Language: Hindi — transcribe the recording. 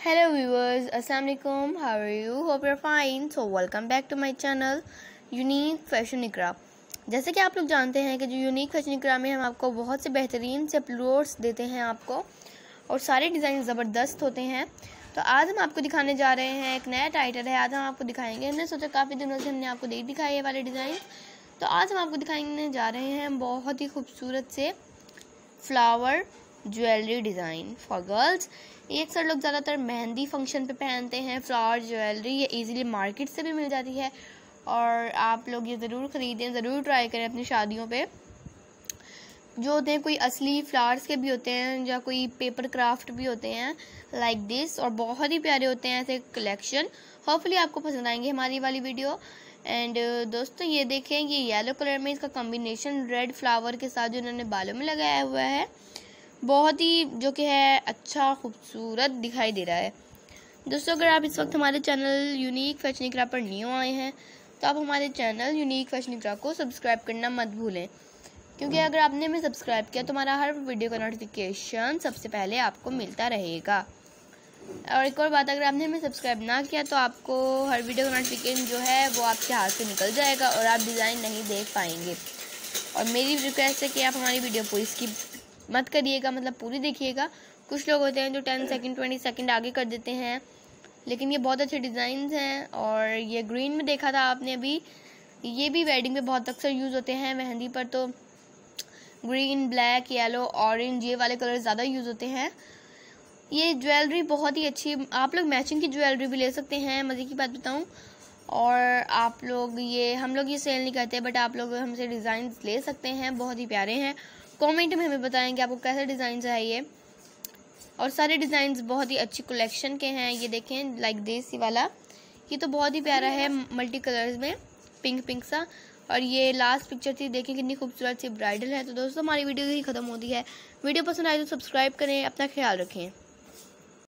Hello viewers, Assalamualaikum. How are you? Hope you're fine. So welcome back to my channel unique fashion Iqra. जैसे कि आप लोग जानते हैं कि जो यूनिक फैशन इकरा में हम आपको बहुत से बेहतरीन से अपलोड्स देते हैं आपको, और सारे डिज़ाइन ज़बरदस्त होते हैं। तो आज हम आपको दिखाने जा रहे हैं, एक नया टाइटल है, आज हम आपको दिखाएंगे। हमने सोचा काफ़ी दिनों से हमने आपको नहीं दिखाए ये वाले डिज़ाइन, तो आज हम आपको दिखाने जा रहे हैं बहुत ही खूबसूरत से flower jewellery design for girls. ये अक्सर लोग ज़्यादातर मेहंदी फंक्शन पे पहनते हैं फ्लावर ज्वेलरी। ये इजीली मार्केट से भी मिल जाती है और आप लोग ये ज़रूर ख़रीदें, ज़रूर ट्राई करें अपनी शादियों पे। जो होते हैं कोई असली फ्लावर्स के भी होते हैं या कोई पेपर क्राफ्ट भी होते हैं लाइक दिस, और बहुत ही प्यारे होते हैं ऐसे कलेक्शन। होपफुली आपको पसंद आएंगे हमारी वाली वीडियो। एंड दोस्तों ये देखें, ये येलो कलर में इसका कॉम्बिनेशन रेड फ्लावर के साथ जो उन्होंने बालों में लगाया हुआ है, बहुत ही जो कि है अच्छा खूबसूरत दिखाई दे रहा है। दोस्तों अगर आप इस वक्त हमारे चैनल यूनिक फैशन इकरा पर न्यू आए हैं तो आप हमारे चैनल यूनिक फैशन इकरा को सब्सक्राइब करना मत भूलें, क्योंकि अगर आपने हमें सब्सक्राइब किया तो हमारा हर वीडियो का नोटिफिकेशन सबसे पहले आपको मिलता रहेगा। और एक और बात, अगर आपने हमें सब्सक्राइब ना किया तो आपको हर वीडियो का नोटिफिकेशन जो है वो आपके हाथ से निकल जाएगा और आप डिज़ाइन नहीं देख पाएंगे। और मेरी रिक्वेस्ट है कि आप हमारी वीडियो पूरी स्किप मत करिएगा, मतलब पूरी देखिएगा। कुछ लोग होते हैं जो 10 सेकंड 20 सेकंड आगे कर देते हैं, लेकिन ये बहुत अच्छे डिज़ाइंस हैं। और ये ग्रीन में देखा था आपने अभी, ये भी वेडिंग में बहुत अक्सर यूज़ होते हैं मेहंदी पर। तो ग्रीन, ब्लैक, येलो, ऑरेंज ये वाले कलर ज़्यादा यूज़ होते हैं। ये ज्वेलरी बहुत ही अच्छी, आप लोग मैचिंग की ज्वेलरी भी ले सकते हैं। मज़े की बात बताऊँ, और आप लोग ये, हम लोग ये सेल नहीं करते, बट आप लोग हमसे डिज़ाइन ले सकते हैं, बहुत ही प्यारे हैं। कमेंट में हमें बताएंगे आपको कैसे डिज़ाइन चाहिए। और सारे डिज़ाइंस बहुत ही अच्छी कलेक्शन के हैं। ये देखें लाइक दिस वाला, ये तो बहुत ही प्यारा है, मल्टी कलर्स में पिंक पिंक सा। और ये लास्ट पिक्चर थी, देखें कितनी खूबसूरत सी ब्राइडल है। तो दोस्तों हमारी वीडियो यही ख़त्म होती है। वीडियो पसंद आए तो सब्सक्राइब करें, अपना ख्याल रखें।